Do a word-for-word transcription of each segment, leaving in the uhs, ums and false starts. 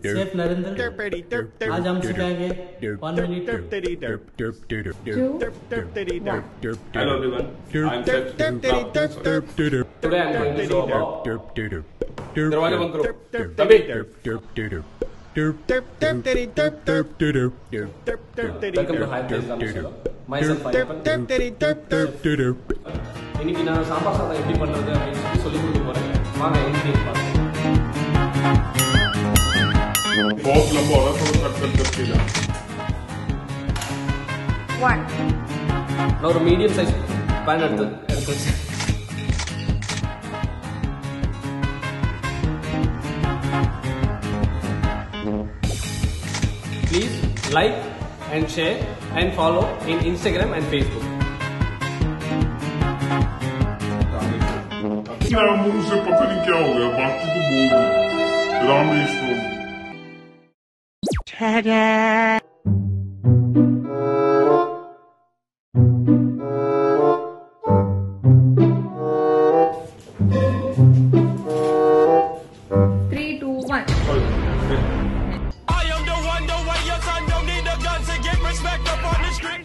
Safe Narendra, आज हम सिखाएंगे one minute two. Hello everyone, I'm Chef Bloopers. Today I'm going to show about दरवाजा बंद करो तभी Welcome to High Place Dhammasala. Myself Ayappan. இன்னைக்கு நான் சாம்பார் சாதம் எப்படி பண்றது அப்படின்னு சொல்லி கொடுக்க போறேன். வாங்க இன்கிரிடியன்ட் பார்க்கலாம். बहुत लंबा हो रहा है, थोड़ा कट कट करके जा। One. நான் ஒரு மீடியம் சைஸ் பேன் எடுத்து எடுத்து Please like and share and follow in Instagram and Facebook. मेरा मुंह से पता नहीं क्या हो गया, बाकी तो बोल दो। रामेश को Ta-da! Three, two, one. I am the one, the way your son don't need a gun to get respect up on the street.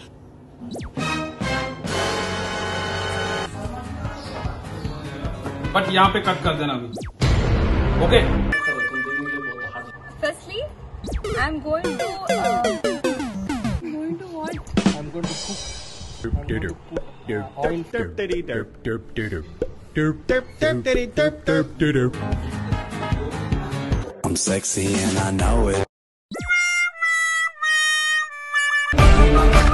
But यहाँ पे कट कर देना अभी, okay? Firstly, I'm going to. Uh, going to what? I'm going to cook. I'm sexy and I know it.